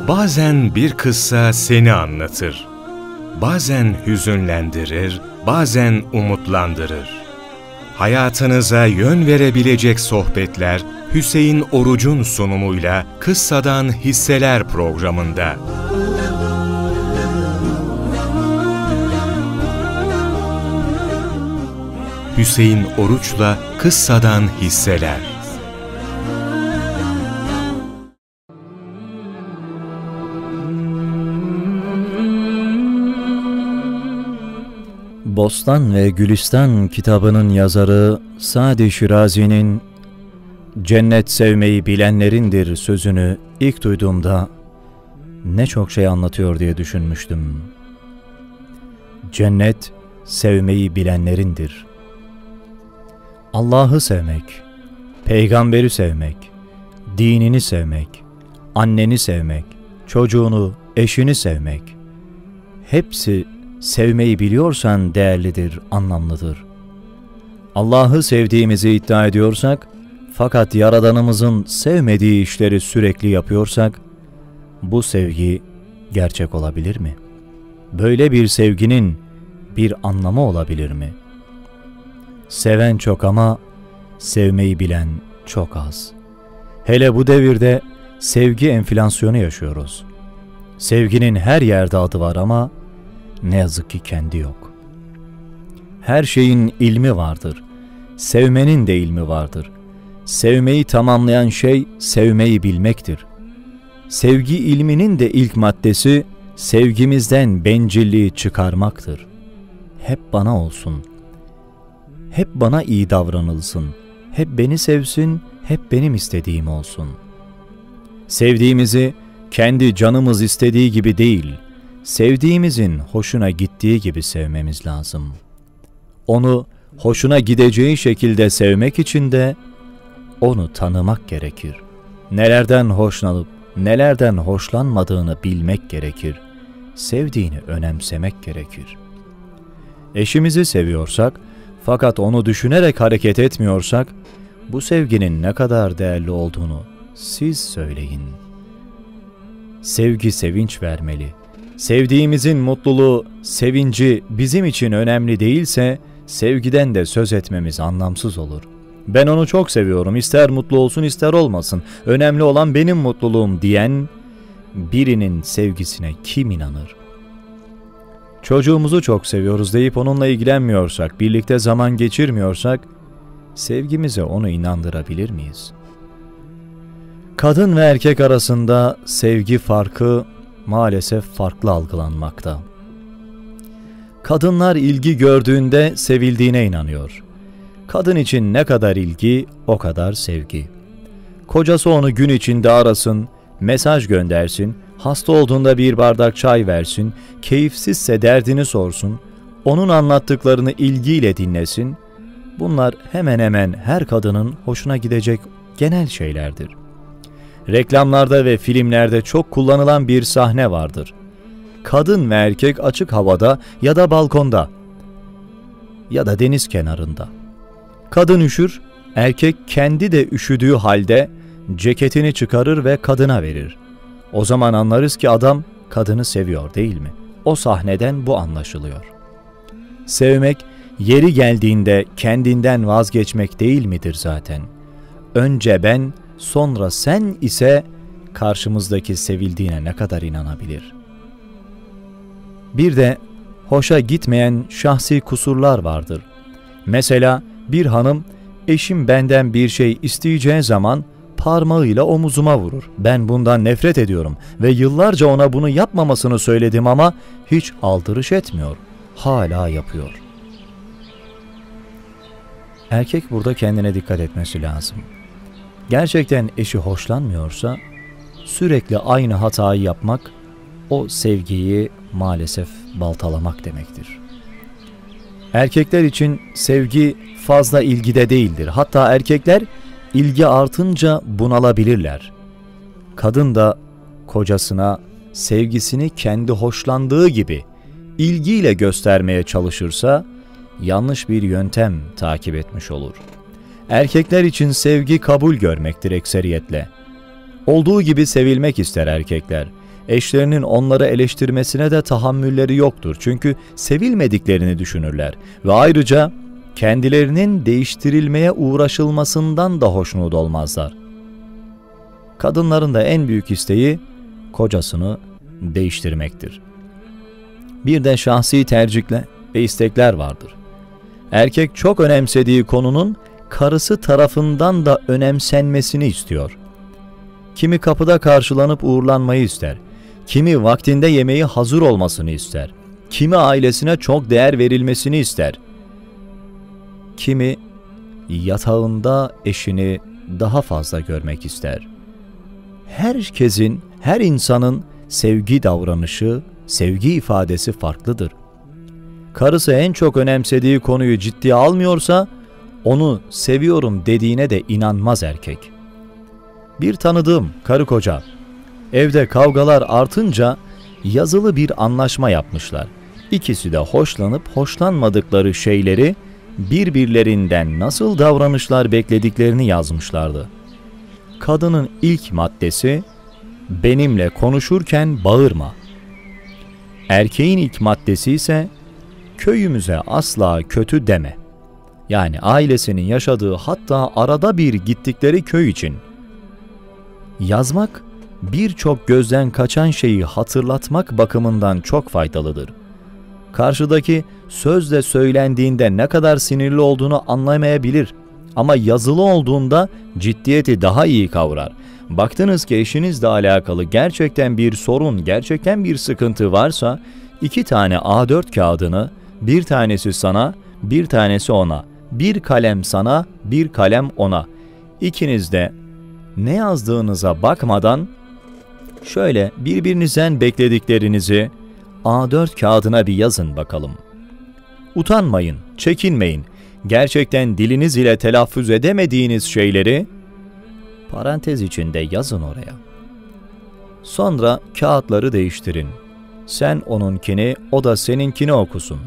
Bazen bir kıssa seni anlatır. Bazen hüzünlendirir, bazen umutlandırır. Hayatınıza yön verebilecek sohbetler Hüseyin Oruç'un sunumuyla Kıssadan Hisseler programında. Hüseyin Oruç'la Kıssadan Hisseler. Bostan ve Gülistan kitabının yazarı Sadi Şirazi'nin "Cennet sevmeyi bilenlerindir" sözünü ilk duyduğumda ne çok şey anlatıyor diye düşünmüştüm. Cennet sevmeyi bilenlerindir. Allah'ı sevmek, peygamberi sevmek, dinini sevmek, anneni sevmek, çocuğunu, eşini sevmek, hepsi sevmeyi biliyorsan değerlidir, anlamlıdır. Allah'ı sevdiğimizi iddia ediyorsak, fakat Yaradanımızın sevmediği işleri sürekli yapıyorsak, bu sevgi gerçek olabilir mi? Böyle bir sevginin bir anlamı olabilir mi? Seven çok ama sevmeyi bilen çok az. Hele bu devirde sevgi enflasyonu yaşıyoruz. Sevginin her yerde adı var ama ne yazık ki kendi yok. Her şeyin ilmi vardır. Sevmenin de ilmi vardır. Sevmeyi tamamlayan şey sevmeyi bilmektir. Sevgi ilminin de ilk maddesi sevgimizden bencilliği çıkarmaktır. Hep bana olsun. Hep bana iyi davranılsın. Hep beni sevsin, hep benim istediğim olsun. Sevdiğimizi kendi canımız istediği gibi değil, sevdiğimizin hoşuna gittiği gibi sevmemiz lazım. Onu hoşuna gideceği şekilde sevmek için de onu tanımak gerekir. Nelerden hoşlanıp nelerden hoşlanmadığını bilmek gerekir. Sevdiğini önemsemek gerekir. Eşimizi seviyorsak fakat onu düşünerek hareket etmiyorsak, bu sevginin ne kadar değerli olduğunu siz söyleyin. Sevgi sevinç vermeli. Sevdiğimizin mutluluğu, sevinci bizim için önemli değilse, sevgiden de söz etmemiz anlamsız olur. Ben onu çok seviyorum, ister mutlu olsun ister olmasın, önemli olan benim mutluluğum diyen birinin sevgisine kim inanır? Çocuğumuzu çok seviyoruz deyip onunla ilgilenmiyorsak, birlikte zaman geçirmiyorsak, sevgimize onu inandırabilir miyiz? Kadın ve erkek arasında sevgi farkı maalesef farklı algılanmakta. Kadınlar ilgi gördüğünde sevildiğine inanıyor. Kadın için ne kadar ilgi, o kadar sevgi. Kocası onu gün içinde arasın, mesaj göndersin, hasta olduğunda bir bardak çay versin, keyifsizse derdini sorsun, onun anlattıklarını ilgiyle dinlesin. Bunlar hemen hemen her kadının hoşuna gidecek genel şeylerdir. Reklamlarda ve filmlerde çok kullanılan bir sahne vardır. Kadın ve erkek açık havada ya da balkonda ya da deniz kenarında. Kadın üşür, erkek kendi de üşüdüğü halde ceketini çıkarır ve kadına verir. O zaman anlarız ki adam kadını seviyor, değil mi? O sahneden bu anlaşılıyor. Sevmek, yeri geldiğinde kendinden vazgeçmek değil midir zaten? Önce ben, sonra sen ise karşımızdaki sevildiğine ne kadar inanabilir? Bir de hoşa gitmeyen şahsi kusurlar vardır. Mesela bir hanım, eşim benden bir şey isteyeceği zaman parmağıyla omuzuma vurur. Ben bundan nefret ediyorum ve yıllarca ona bunu yapmamasını söyledim ama hiç aldırış etmiyor. Hala yapıyor. Erkek burada kendine dikkat etmesi lazım. Gerçekten eşi hoşlanmıyorsa sürekli aynı hatayı yapmak, o sevgiyi maalesef baltalamak demektir. Erkekler için sevgi fazla ilgide değildir. Hatta erkekler ilgi artınca bunalabilirler. Kadın da kocasına sevgisini kendi hoşlandığı gibi ilgiyle göstermeye çalışırsa yanlış bir yöntem takip etmiş olur. Erkekler için sevgi kabul görmektir ekseriyetle. Olduğu gibi sevilmek ister erkekler. Eşlerinin onları eleştirmesine de tahammülleri yoktur. Çünkü sevilmediklerini düşünürler ve ayrıca kendilerinin değiştirilmeye uğraşılmasından da hoşnut olmazlar. Kadınların da en büyük isteği kocasını değiştirmektir. Bir de şahsi tercihler ve istekler vardır. Erkek çok önemsediği konunun karısı tarafından da önemsenmesini istiyor. Kimi kapıda karşılanıp uğurlanmayı ister. Kimi vaktinde yemeği hazır olmasını ister. Kimi ailesine çok değer verilmesini ister. Kimi yatağında eşini daha fazla görmek ister. Herkesin, her insanın sevgi davranışı, sevgi ifadesi farklıdır. Karısı en çok önemsediği konuyu ciddiye almıyorsa, onu seviyorum dediğine de inanmaz erkek. Bir tanıdığım karı koca, evde kavgalar artınca yazılı bir anlaşma yapmışlar. İkisi de hoşlanıp hoşlanmadıkları şeyleri, birbirlerinden nasıl davranışlar beklediklerini yazmışlardı. Kadının ilk maddesi, benimle konuşurken bağırma. Erkeğin ilk maddesi ise, köyümüze asla kötü deme. Yani ailesinin yaşadığı, hatta arada bir gittikleri köy için. Yazmak, birçok gözden kaçan şeyi hatırlatmak bakımından çok faydalıdır. Karşıdaki sözle söylendiğinde ne kadar sinirli olduğunu anlamayabilir ama yazılı olduğunda ciddiyeti daha iyi kavrar. Baktınız ki eşinizle alakalı gerçekten bir sorun, gerçekten bir sıkıntı varsa, 2 tane A4 kağıdını, bir tanesi sana, bir tanesi ona, bir kalem sana, bir kalem ona. İkiniz de ne yazdığınıza bakmadan şöyle birbirinizden beklediklerinizi A4 kağıdına bir yazın bakalım. Utanmayın, çekinmeyin. Gerçekten diliniz ile telaffuz edemediğiniz şeyleri parantez içinde yazın oraya. Sonra kağıtları değiştirin. Sen onunkini, o da seninkini okusun.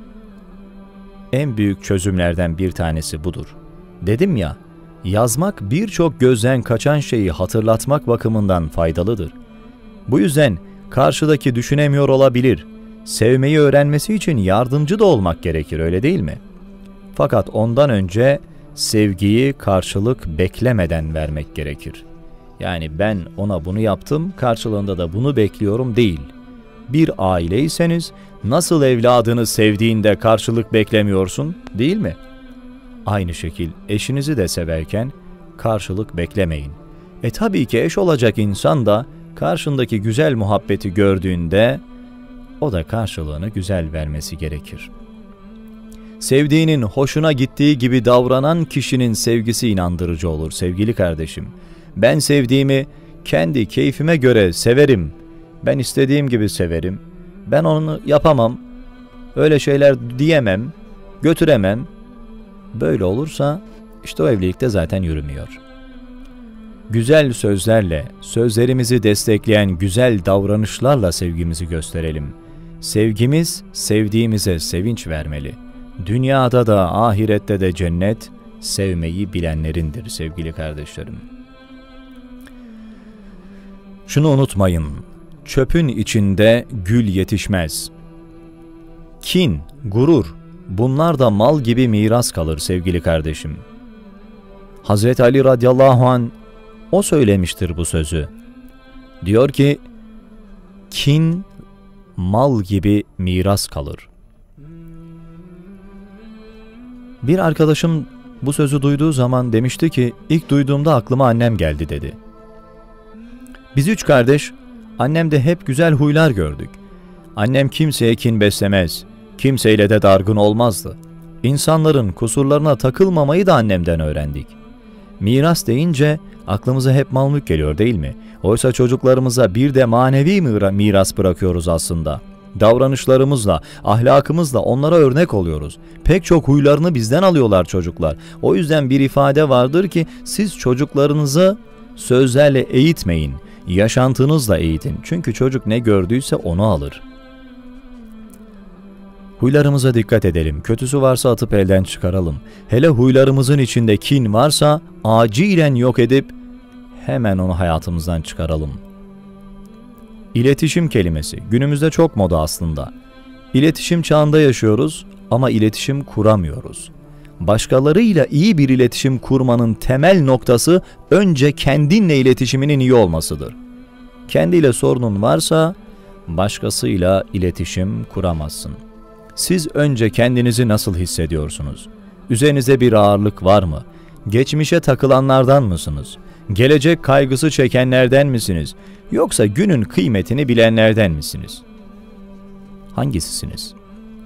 En büyük çözümlerden bir tanesi budur. Dedim ya, yazmak birçok gözden kaçan şeyi hatırlatmak bakımından faydalıdır. Bu yüzden karşıdaki düşünemiyor olabilir. Sevmeyi öğrenmesi için yardımcı da olmak gerekir, öyle değil mi? Fakat ondan önce sevgiyi karşılık beklemeden vermek gerekir. Yani ben ona bunu yaptım, karşılığında da bunu bekliyorum değil. Bir aileyseniz nasıl evladını sevdiğinde karşılık beklemiyorsun, değil mi? Aynı şekil eşinizi de severken karşılık beklemeyin. Tabii ki eş olacak insan da karşındaki güzel muhabbeti gördüğünde o da karşılığını güzel vermesi gerekir. Sevdiğinin hoşuna gittiği gibi davranan kişinin sevgisi inandırıcı olur sevgili kardeşim. Ben sevdiğimi kendi keyfime göre severim. Ben istediğim gibi severim. Ben onu yapamam. Öyle şeyler diyemem, götüremem. Böyle olursa işte o evlilikte zaten yürümüyor. Güzel sözlerle, sözlerimizi destekleyen güzel davranışlarla sevgimizi gösterelim. Sevgimiz sevdiğimize sevinç vermeli. Dünyada da ahirette de cennet sevmeyi bilenlerindir sevgili kardeşlerim. Şunu unutmayın, çöpün içinde gül yetişmez. Kin, gurur, bunlar da mal gibi miras kalır sevgili kardeşim. Hazreti Ali radıyallahu anh o söylemiştir bu sözü. Diyor ki, kin mal gibi miras kalır. Bir arkadaşım bu sözü duyduğu zaman demişti ki, ilk duyduğumda aklıma annem geldi dedi. Biz 3 kardeş, annemde hep güzel huylar gördük. Annem kimseye kin beslemez, kimseyle de dargın olmazdı. İnsanların kusurlarına takılmamayı da annemden öğrendik. Miras deyince aklımıza hep mal mülk geliyor değil mi? Oysa çocuklarımıza bir de manevi miras bırakıyoruz aslında. Davranışlarımızla, ahlakımızla onlara örnek oluyoruz. Pek çok huylarını bizden alıyorlar çocuklar. O yüzden bir ifade vardır ki, siz çocuklarınızı sözlerle eğitmeyin, yaşantınızla eğitin. Çünkü çocuk ne gördüyse onu alır. Huylarımıza dikkat edelim. Kötüsü varsa atıp elden çıkaralım. Hele huylarımızın içinde kin varsa acilen yok edip hemen onu hayatımızdan çıkaralım. İletişim kelimesi günümüzde çok moda aslında. İletişim çağında yaşıyoruz ama iletişim kuramıyoruz. Başkalarıyla iyi bir iletişim kurmanın temel noktası önce kendinle iletişiminin iyi olmasıdır. Kendiyle sorunun varsa başkasıyla iletişim kuramazsın. Siz önce kendinizi nasıl hissediyorsunuz? Üzerinize bir ağırlık var mı? Geçmişe takılanlardan mısınız? Gelecek kaygısı çekenlerden misiniz? Yoksa günün kıymetini bilenlerden misiniz? Hangisisiniz?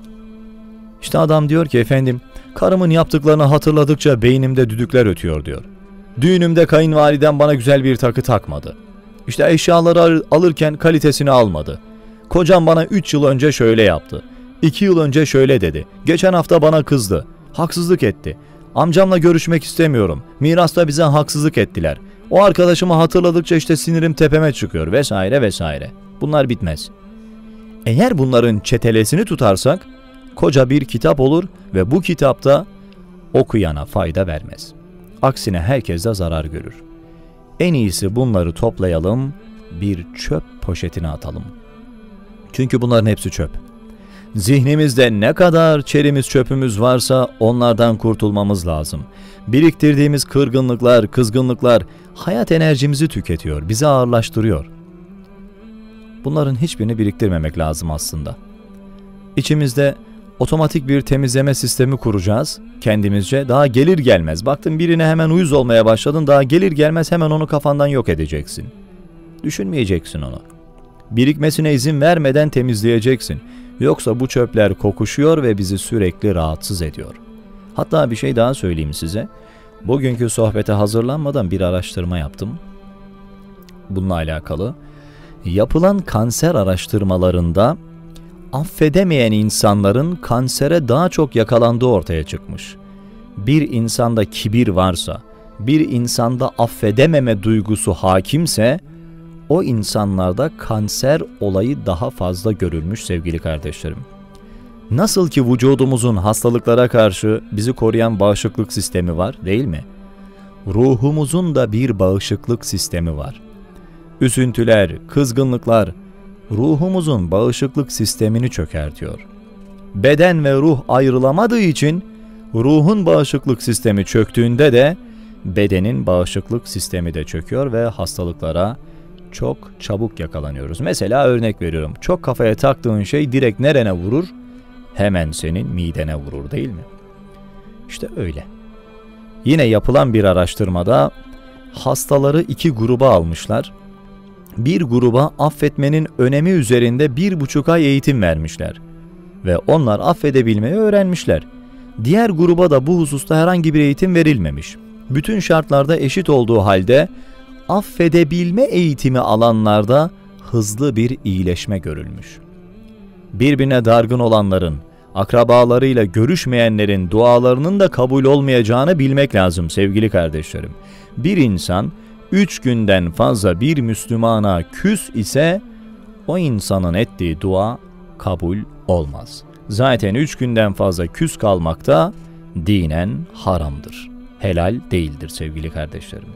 İşte adam diyor ki efendim, karımın yaptıklarını hatırladıkça beynimde düdükler ötüyor diyor. Düğünümde kayınvalidem bana güzel bir takı takmadı. İşte eşyaları alırken kalitesini almadı. Kocam bana 3 yıl önce şöyle yaptı. 2 yıl önce şöyle dedi. Geçen hafta bana kızdı. Haksızlık etti. Amcamla görüşmek istemiyorum. Mirasta bize haksızlık ettiler. O arkadaşımı hatırladıkça işte sinirim tepeme çıkıyor vesaire vesaire. Bunlar bitmez. Eğer bunların çetelesini tutarsak koca bir kitap olur ve bu kitapta okuyana fayda vermez. Aksine herkes de zarar görür. En iyisi bunları toplayalım, bir çöp poşetine atalım. Çünkü bunların hepsi çöp. Zihnimizde ne kadar çerimiz çöpümüz varsa onlardan kurtulmamız lazım. Biriktirdiğimiz kırgınlıklar, kızgınlıklar hayat enerjimizi tüketiyor, bizi ağırlaştırıyor. Bunların hiçbirini biriktirmemek lazım aslında. İçimizde otomatik bir temizleme sistemi kuracağız kendimizce. Daha gelir gelmez. Baktın birine hemen uyuz olmaya başladın. Daha gelir gelmez hemen onu kafandan yok edeceksin. Düşünmeyeceksin onu. Birikmesine izin vermeden temizleyeceksin. Yoksa bu çöpler kokuşuyor ve bizi sürekli rahatsız ediyor. Hatta bir şey daha söyleyeyim size. Bugünkü sohbete hazırlanmadan bir araştırma yaptım. Bununla alakalı. Yapılan kanser araştırmalarında affedemeyen insanların kansere daha çok yakalandığı ortaya çıkmış. Bir insanda kibir varsa, bir insanda affedememe duygusu hakimse, o insanlarda kanser olayı daha fazla görülmüş sevgili kardeşlerim. Nasıl ki vücudumuzun hastalıklara karşı bizi koruyan bağışıklık sistemi var, değil mi? Ruhumuzun da bir bağışıklık sistemi var. Üzüntüler, kızgınlıklar, ruhumuzun bağışıklık sistemini çökertiyor. Beden ve ruh ayrılamadığı için ruhun bağışıklık sistemi çöktüğünde de bedenin bağışıklık sistemi de çöküyor ve hastalıklara çok çabuk yakalanıyoruz. Mesela örnek veriyorum. Çok kafaya taktığın şey direkt nerene vurur? Hemen senin midene vurur, değil mi? İşte öyle. Yine yapılan bir araştırmada hastaları 2 gruba almışlar. Bir gruba affetmenin önemi üzerinde 1,5 ay eğitim vermişler. Ve onlar affedebilmeyi öğrenmişler. Diğer gruba da bu hususta herhangi bir eğitim verilmemiş. Bütün şartlarda eşit olduğu halde affedebilme eğitimi alanlarda hızlı bir iyileşme görülmüş. Birbirine dargın olanların, akrabalarıyla görüşmeyenlerin dualarının da kabul olmayacağını bilmek lazım sevgili kardeşlerim. Bir insan 3 günden fazla bir Müslümana küs ise o insanın ettiği dua kabul olmaz. Zaten 3 günden fazla küs kalmak da dinen haramdır. Helal değildir sevgili kardeşlerim.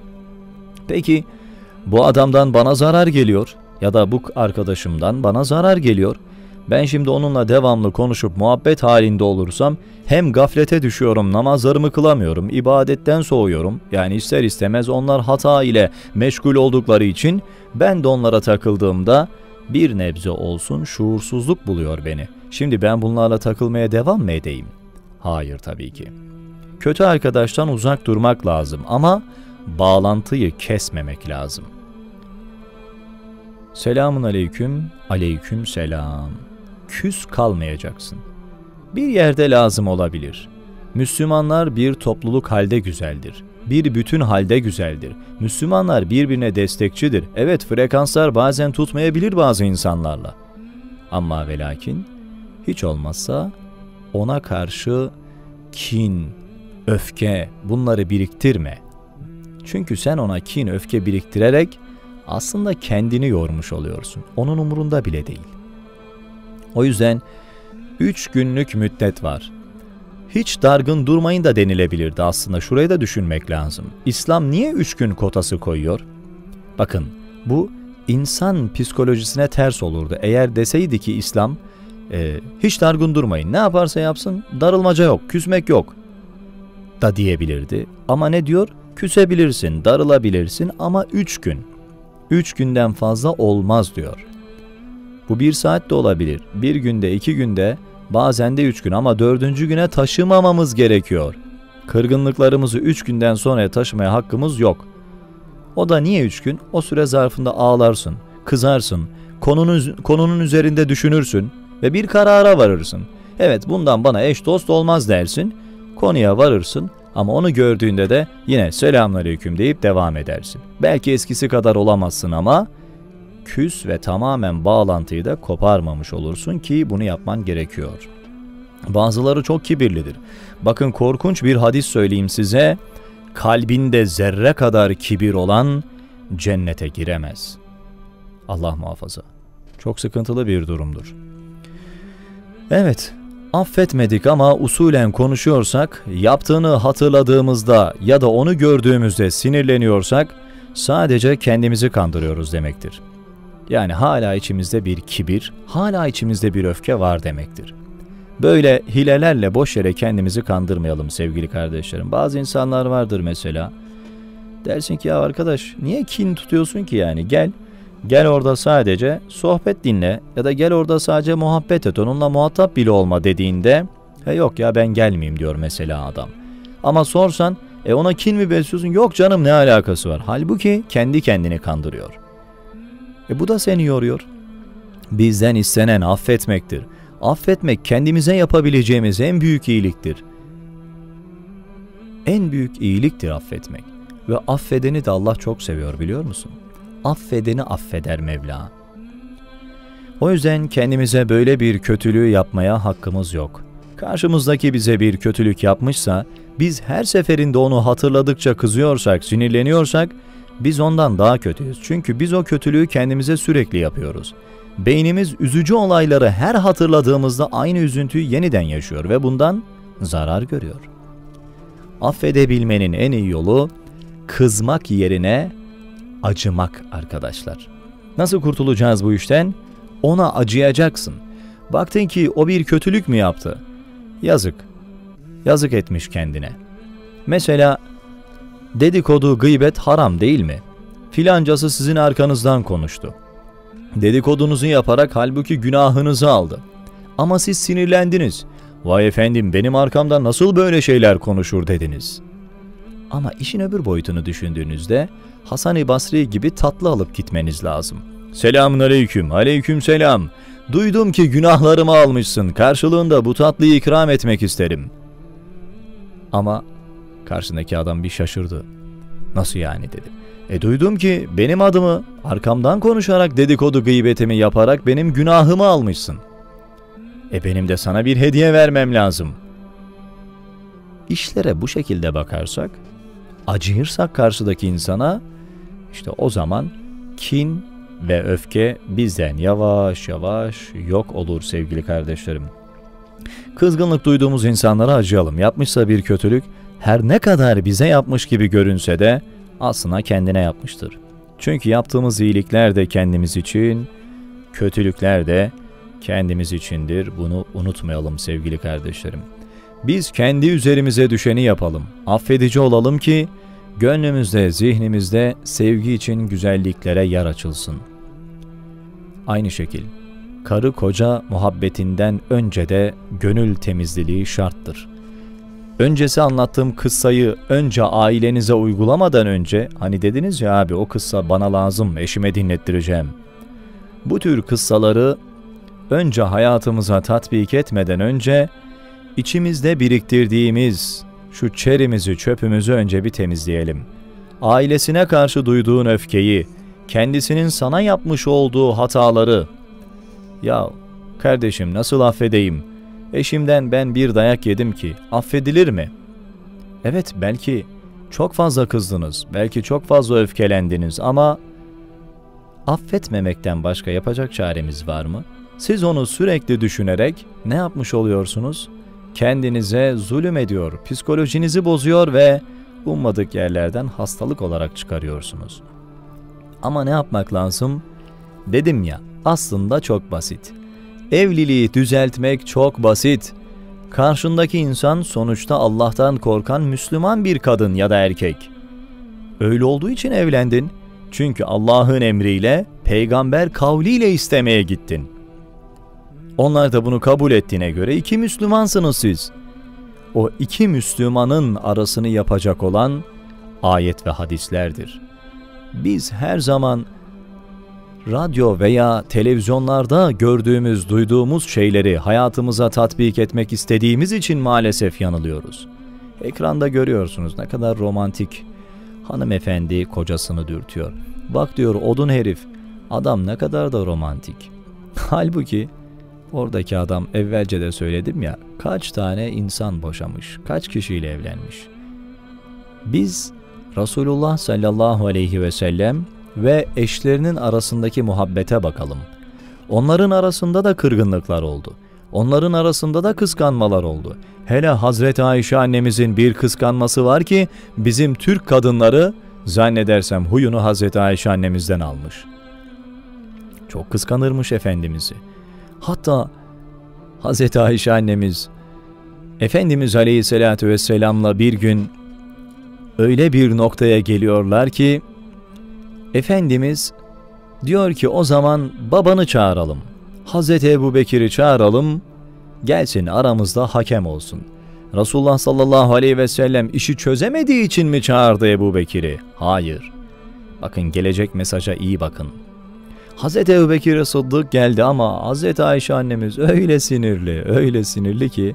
Peki bu adamdan bana zarar geliyor ya da bu arkadaşımdan bana zarar geliyor. Ben şimdi onunla devamlı konuşup muhabbet halinde olursam hem gaflete düşüyorum, namazlarımı kılamıyorum, ibadetten soğuyorum. Yani ister istemez onlar hata ile meşgul oldukları için ben de onlara takıldığımda bir nebze olsun şuursuzluk buluyor beni. Şimdi ben bunlarla takılmaya devam mı edeyim? Hayır tabii ki. Kötü arkadaştan uzak durmak lazım ama bağlantıyı kesmemek lazım. Selamun aleyküm, aleyküm selam. Küs kalmayacaksın. Bir yerde lazım olabilir. Müslümanlar bir topluluk halde güzeldir. Bir bütün halde güzeldir. Müslümanlar birbirine destekçidir. Evet, frekanslar bazen tutmayabilir bazı insanlarla. Ama ve lakin hiç olmazsa ona karşı kin, öfke bunları biriktirme. Çünkü sen ona kin, öfke biriktirerek aslında kendini yormuş oluyorsun. Onun umurunda bile değil. O yüzden 3 günlük müddet var. Hiç dargın durmayın da denilebilirdi aslında. Şurayı da düşünmek lazım. İslam niye 3 gün kotası koyuyor? Bakın, bu insan psikolojisine ters olurdu. Eğer deseydi ki İslam, hiç dargın durmayın, ne yaparsa yapsın darılmaca yok, küsmek yok da diyebilirdi. Ama ne diyor? Küsebilirsin, darılabilirsin ama 3 gün. 3 günden fazla olmaz diyor. Bu 1 saat de olabilir. 1 günde, 2 günde, bazen de 3 gün ama 4. güne taşımamamız gerekiyor. Kırgınlıklarımızı 3 günden sonraya taşımaya hakkımız yok. O da niye 3 gün? O süre zarfında ağlarsın, kızarsın, konunun üzerinde düşünürsün ve bir karara varırsın. Evet, bundan bana eş dost olmaz dersin, konuya varırsın ama onu gördüğünde de yine selamünaleyküm deyip devam edersin. Belki eskisi kadar olamazsın ama küs ve tamamen bağlantıyı da koparmamış olursun ki bunu yapman gerekiyor. Bazıları çok kibirlidir. Bakın, korkunç bir hadis söyleyeyim size. Kalbinde zerre kadar kibir olan cennete giremez. Allah muhafaza. Çok sıkıntılı bir durumdur. Evet, affetmedik ama usulen konuşuyorsak, yaptığını hatırladığımızda ya da onu gördüğümüzde sinirleniyorsak sadece kendimizi kandırıyoruz demektir. Yani hala içimizde bir kibir, hala içimizde bir öfke var demektir. Böyle hilelerle boş yere kendimizi kandırmayalım sevgili kardeşlerim. Bazı insanlar vardır mesela. Dersin ki ya arkadaş, niye kin tutuyorsun ki yani? Gel orada sadece sohbet dinle ya da gel orada sadece muhabbet et, onunla muhatap bile olma dediğinde yok ya ben gelmeyeyim diyor mesela adam. Ama sorsan ona kin mi besliyorsun? Yok canım, ne alakası var? Halbuki kendi kendini kandırıyor. Bu da seni yoruyor. Bizden istenen affetmektir. Affetmek kendimize yapabileceğimiz en büyük iyiliktir. En büyük iyiliktir affetmek. Ve affedeni de Allah çok seviyor, biliyor musun? Affedeni affeder Mevla. O yüzden kendimize böyle bir kötülüğü yapmaya hakkımız yok. Karşımızdaki bize bir kötülük yapmışsa, biz her seferinde onu hatırladıkça kızıyorsak, sinirleniyorsak, biz ondan daha kötüyüz. Çünkü biz o kötülüğü kendimize sürekli yapıyoruz. Beynimiz üzücü olayları her hatırladığımızda aynı üzüntüyü yeniden yaşıyor ve bundan zarar görüyor. Affedebilmenin en iyi yolu kızmak yerine acımak arkadaşlar. Nasıl kurtulacağız bu işten? Ona acıyacaksın. Baktın ki o bir kötülük mü yaptı? Yazık. Yazık etmiş kendine. Mesela dedikodu, gıybet haram değil mi? Filancası sizin arkanızdan konuştu. Dedikodunuzu yaparak halbuki günahınızı aldı. Ama siz sinirlendiniz. Vay efendim, benim arkamdan nasıl böyle şeyler konuşur dediniz. Ama işin öbür boyutunu düşündüğünüzde Hasan-ı Basri gibi tatlı alıp gitmeniz lazım. Selamun aleyküm, aleyküm selam. Duydum ki günahlarımı almışsın. Karşılığında bu tatlıyı ikram etmek isterim. Ama karşındaki adam bir şaşırdı. Nasıl yani dedi. Duydum ki benim adımı arkamdan konuşarak dedikodu gıybetimi yaparak benim günahımı almışsın. Benim de sana bir hediye vermem lazım. İşlere bu şekilde bakarsak, acıyırsak karşıdaki insana, işte o zaman kin ve öfke bizden yavaş yavaş yok olur sevgili kardeşlerim. Kızgınlık duyduğumuz insanlara acıyalım. Yapmışsa bir kötülük, her ne kadar bize yapmış gibi görünse de aslında kendine yapmıştır. Çünkü yaptığımız iyilikler de kendimiz için, kötülükler de kendimiz içindir. Bunu unutmayalım sevgili kardeşlerim. Biz kendi üzerimize düşeni yapalım. Affedici olalım ki gönlümüzde, zihnimizde sevgi için güzelliklere yer açılsın. Aynı şekil, karı koca muhabbetinden önce de gönül temizliliği şarttır. Öncesi anlattığım kıssayı önce ailenize uygulamadan önce, hani dediniz ya abi o kıssa bana lazım, eşime dinlettireceğim. Bu tür kıssaları önce hayatımıza tatbik etmeden önce içimizde biriktirdiğimiz şu çerimizi, çöpümüzü önce bir temizleyelim. Ailesine karşı duyduğun öfkeyi, kendisinin sana yapmış olduğu hataları, ya kardeşim nasıl affedeyim? Eşimden ben bir dayak yedim ki affedilir mi? Evet, belki çok fazla kızdınız, belki çok fazla öfkelendiniz ama affetmemekten başka yapacak çaremiz var mı? Siz onu sürekli düşünerek ne yapmış oluyorsunuz? Kendinize zulüm ediyor, psikolojinizi bozuyor ve ummadık yerlerden hastalık olarak çıkarıyorsunuz. Ama ne yapmak lazım? Dedim ya, aslında çok basit. Evliliği düzeltmek çok basit. Karşındaki insan sonuçta Allah'tan korkan Müslüman bir kadın ya da erkek. Öyle olduğu için evlendin. Çünkü Allah'ın emriyle, peygamber kavliyle istemeye gittin. Onlar da bunu kabul ettiğine göre iki Müslümansınız siz. O iki Müslümanın arasını yapacak olan ayet ve hadislerdir. Biz her zaman radyo veya televizyonlarda gördüğümüz, duyduğumuz şeyleri hayatımıza tatbik etmek istediğimiz için maalesef yanılıyoruz. Ekranda görüyorsunuz ne kadar romantik. Hanımefendi kocasını dürtüyor. Bak diyor odun herif, adam ne kadar da romantik. Halbuki oradaki adam, evvelce de söyledim ya, kaç tane insan boşamış, kaç kişiyle evlenmiş. Biz Resulullah sallallahu aleyhi ve sellem ve eşlerinin arasındaki muhabbete bakalım. Onların arasında da kırgınlıklar oldu. Onların arasında da kıskanmalar oldu. Hele Hazreti Ayşe annemizin bir kıskanması var ki bizim Türk kadınları zannedersem huyunu Hazreti Ayşe annemizden almış. Çok kıskanırmış Efendimiz'i. Hatta Hazreti Ayşe annemiz Efendimiz Aleyhisselatü Vesselam'la bir gün öyle bir noktaya geliyorlar ki Efendimiz diyor ki o zaman babanı çağıralım. Hazreti Ebubekir'i çağıralım, gelsin aramızda hakem olsun. Resulullah sallallahu aleyhi ve sellem işi çözemediği için mi çağırdı Ebubekir'i? Hayır. Bakın, gelecek mesaja iyi bakın. Hazreti Ebubekir Sıddık geldi ama Hazreti Ayşe annemiz öyle sinirli ki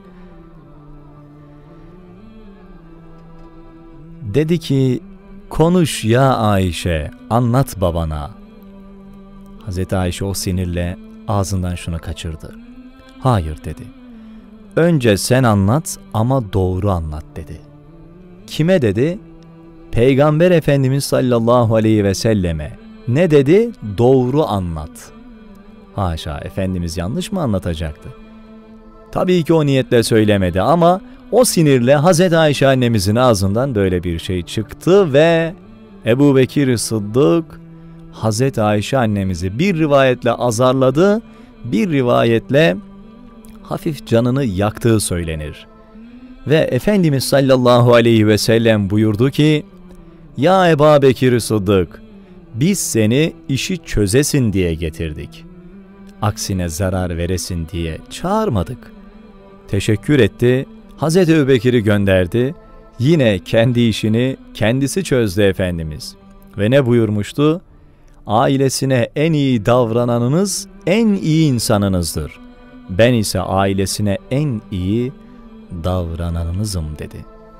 dedi ki konuş ya Ayşe, anlat babana. Hazreti Ayşe o sinirle ağzından şunu kaçırdı. Hayır dedi. Önce sen anlat ama doğru anlat dedi. Kime dedi? Peygamber Efendimiz sallallahu aleyhi ve selleme. Ne dedi? Doğru anlat. Haşa, Efendimiz yanlış mı anlatacaktı? Tabii ki o niyetle söylemedi ama o sinirle Hazreti Ayşe annemizin ağzından böyle bir şey çıktı ve Ebubekir Sıddık Hazreti Ayşe annemizi bir rivayetle azarladı, bir rivayetle hafif canını yaktığı söylenir. Ve Efendimiz sallallahu aleyhi ve sellem buyurdu ki, ya Ebubekir Sıddık, biz seni işi çözesin diye getirdik. Aksine zarar veresin diye çağırmadık. Teşekkür etti, Hazreti Ebubekir'i gönderdi, yine kendi işini kendisi çözdü Efendimiz. Ve ne buyurmuştu? Ailesine en iyi davrananınız en iyi insanınızdır. Ben ise ailesine en iyi davrananınızım dedi.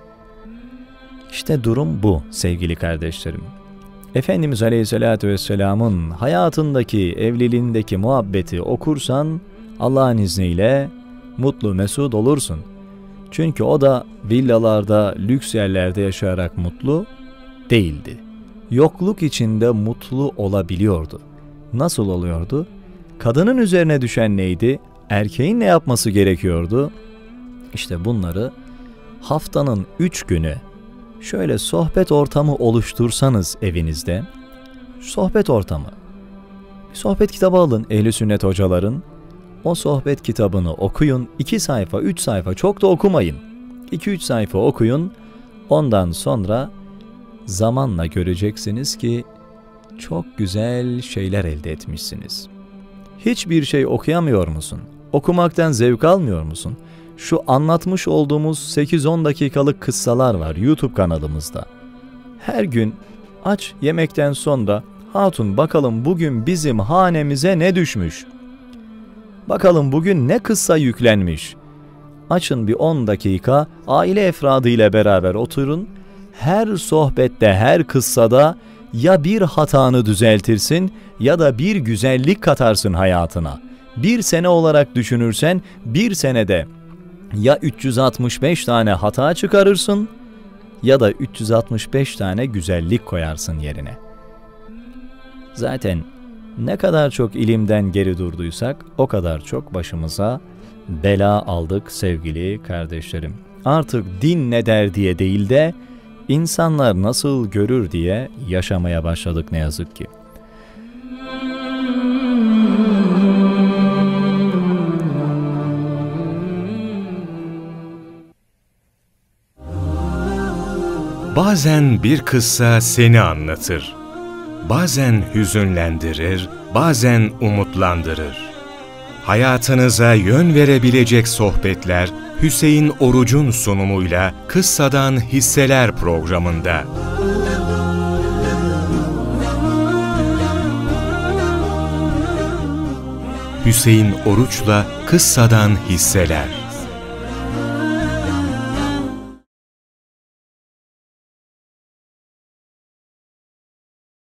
İşte durum bu sevgili kardeşlerim. Efendimiz Aleyhisselatü Vesselam'ın hayatındaki, evliliğindeki muhabbeti okursan Allah'ın izniyle mutlu mesut olursun. Çünkü o da villalarda, lüks yerlerde yaşayarak mutlu değildi. Yokluk içinde mutlu olabiliyordu. Nasıl oluyordu? Kadının üzerine düşen neydi? Erkeğin ne yapması gerekiyordu? İşte bunları haftanın 3 günü şöyle sohbet ortamı oluştursanız evinizde, sohbet ortamı, bir sohbet kitabı alın Ehl-i Sünnet hocaların, o sohbet kitabını okuyun, 2 sayfa, 3 sayfa, çok da okumayın, 2-3 sayfa okuyun, ondan sonra zamanla göreceksiniz ki çok güzel şeyler elde etmişsiniz. Hiçbir şey okuyamıyor musun? Okumaktan zevk almıyor musun? Şu anlatmış olduğumuz 8-10 dakikalık kıssalar var YouTube kanalımızda. Her gün aç yemekten sonra, hatun bakalım bugün bizim hanemize ne düşmüş? Bakalım bugün ne kıssa yüklenmiş? Açın bir 10 dakika aile efradı ile beraber oturun. Her sohbette, her kıssada ya bir hatanı düzeltirsin ya da bir güzellik katarsın hayatına. Bir sene olarak düşünürsen bir senede ya 365 tane hata çıkarırsın ya da 365 tane güzellik koyarsın yerine. Zaten ne kadar çok ilimden geri durduysak o kadar çok başımıza bela aldık sevgili kardeşlerim. Artık din ne der diye değil de insanlar nasıl görür diye yaşamaya başladık ne yazık ki. Bazen bir kıssa seni anlatır. Bazen hüzünlendirir, bazen umutlandırır. Hayatınıza yön verebilecek sohbetler Hüseyin Oruç'un sunumuyla Kıssadan Hisseler programında. Hüseyin Oruç'la Kıssadan Hisseler.